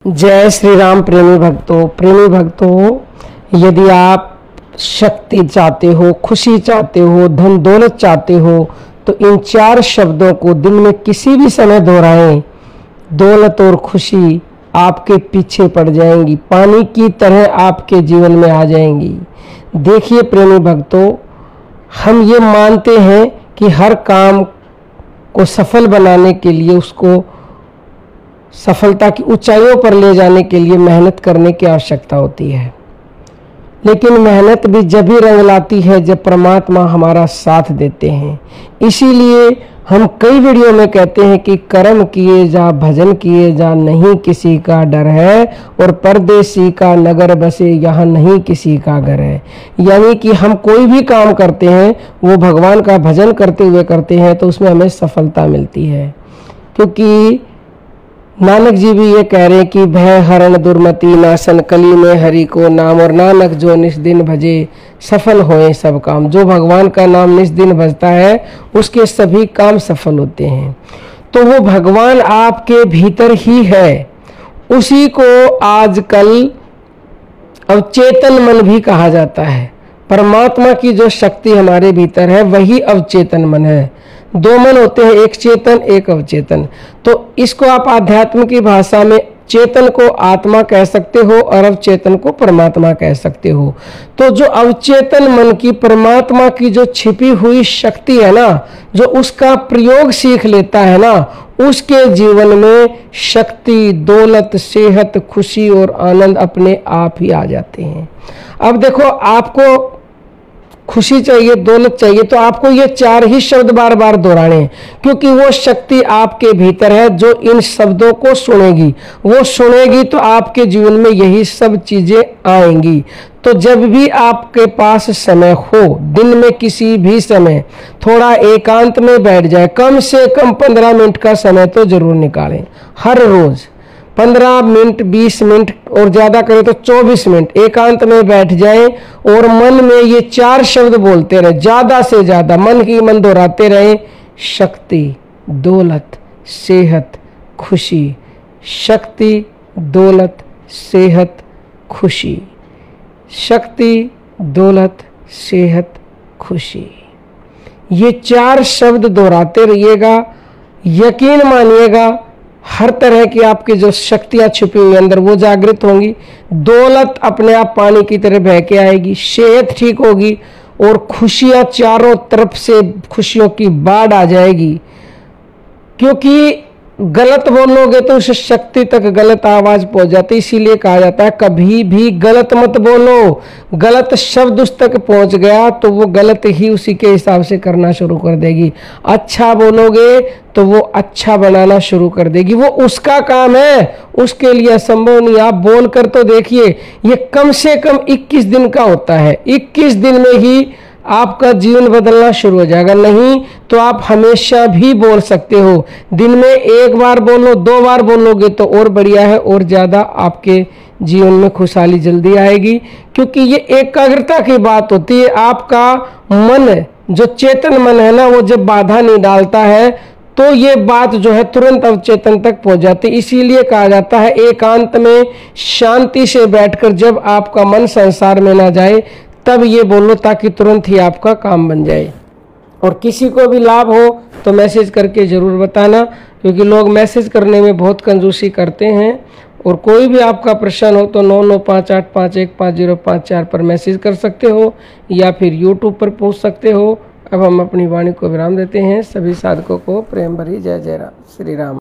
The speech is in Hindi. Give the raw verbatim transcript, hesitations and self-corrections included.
जय श्री राम। प्रेमी भक्तों प्रेमी भक्तों यदि आप शक्ति चाहते हो, खुशी चाहते हो, धन दौलत चाहते हो तो इन चार शब्दों को दिन में किसी भी समय दोहराएं। दौलत और खुशी आपके पीछे पड़ जाएंगी, पानी की तरह आपके जीवन में आ जाएंगी। देखिए प्रेमी भक्तों, हम ये मानते हैं कि हर काम को सफल बनाने के लिए, उसको सफलता की ऊंचाइयों पर ले जाने के लिए मेहनत करने की आवश्यकता होती है। लेकिन मेहनत भी जब ही रंग लाती है जब परमात्मा हमारा साथ देते हैं। इसीलिए हम कई वीडियो में कहते हैं कि कर्म किए जा, भजन किए जा, नहीं किसी का डर है, और परदेसी का नगर बसे, यहाँ नहीं किसी का घर है। यानी कि हम कोई भी काम करते हैं वो भगवान का भजन करते हुए करते हैं तो उसमें हमें सफलता मिलती है। क्योंकि नानक जी भी ये कह रहे हैं कि भय हरण दुर्मति नासन, कली में हरि को नाम, और नानक जो निस दिन भजे सफल होए सब काम। जो भगवान का नाम निस दिन भजता है उसके सभी काम सफल होते हैं। तो वो भगवान आपके भीतर ही है, उसी को आजकल अवचेतन मन भी कहा जाता है। परमात्मा की जो शक्ति हमारे भीतर है वही अवचेतन मन है। दो मन होते हैं, एक चेतन एक अवचेतन। तो इसको आप आध्यात्म की भाषा में चेतन को आत्मा कह सकते हो और अवचेतन को परमात्मा कह सकते हो। तो जो अवचेतन मन की परमात्मा की जो छिपी हुई शक्ति है ना, जो उसका प्रयोग सीख लेता है ना, उसके जीवन में शक्ति, दौलत, सेहत, खुशी और आनंद अपने आप ही आ जाते हैं। अब देखो, आपको खुशी चाहिए, दौलत चाहिए, तो आपको ये चार ही शब्द बार बार दोहराने हैं, क्योंकि वो शक्ति आपके भीतर है जो इन शब्दों को सुनेगी। वो सुनेगी तो आपके जीवन में यही सब चीजें आएंगी। तो जब भी आपके पास समय हो, दिन में किसी भी समय थोड़ा एकांत में बैठ जाए, कम से कम पंद्रह मिनट का समय तो जरूर निकालें। हर रोज पंद्रह मिनट, बीस मिनट और ज्यादा करें तो चौबीस मिनट एकांत में बैठ जाएं और मन में ये चार शब्द बोलते रहे, ज्यादा से ज्यादा मन ही मन दोहराते रहें। शक्ति, दौलत, सेहत, खुशी। शक्ति, दौलत, सेहत, खुशी। शक्ति, दौलत, सेहत, खुशी। ये चार शब्द दोहराते रहिएगा। यकीन मानिएगा, हर तरह की आपकी जो शक्तियां छुपी हुई अंदर वो जागृत होंगी। दौलत अपने आप पानी की तरह बह के आएगी, सेहत ठीक होगी और खुशियां चारों तरफ से खुशियों की बाढ़ आ जाएगी। क्योंकि गलत बोलोगे तो उस शक्ति तक गलत आवाज पहुंच जाती है। इसीलिए कहा जाता है कभी भी गलत मत बोलो। गलत शब्द उस तक पहुंच गया तो वो गलत ही उसी के हिसाब से करना शुरू कर देगी। अच्छा बोलोगे तो वो अच्छा बनाना शुरू कर देगी। वो उसका काम है, उसके लिए असंभव नहीं। आप बोल कर तो देखिए, ये कम से कम इक्कीस दिन का होता है। इक्कीस दिन में ही आपका जीवन बदलना शुरू हो जाएगा। नहीं तो आप हमेशा भी बोल सकते हो। दिन में एक बार बोलो, दो बार बोलोगे तो और बढ़िया है, और ज्यादा आपके जीवन में खुशहाली जल्दी आएगी। क्योंकि ये एकाग्रता की बात होती है। आपका मन, जो चेतन मन है ना, वो जब बाधा नहीं डालता है तो ये बात जो है तुरंत अवचेतन तक पहुंच जाती है। इसीलिए कहा जाता है एकांत में शांति से बैठकर जब आपका मन संसार में ना जाए तब ये बोलो, ताकि तुरंत ही आपका काम बन जाए। और किसी को भी लाभ हो तो मैसेज करके ज़रूर बताना, क्योंकि लोग मैसेज करने में बहुत कंजूसी करते हैं। और कोई भी आपका प्रश्न हो तो नौ नौ पाँच आठ पाँच एक पाँच जीरो पाँच चार पर मैसेज कर सकते हो या फिर यूट्यूब पर पूछ सकते हो। अब हम अपनी वाणी को विराम देते हैं। सभी साधकों को प्रेम भरी जय जय राम। श्री राम।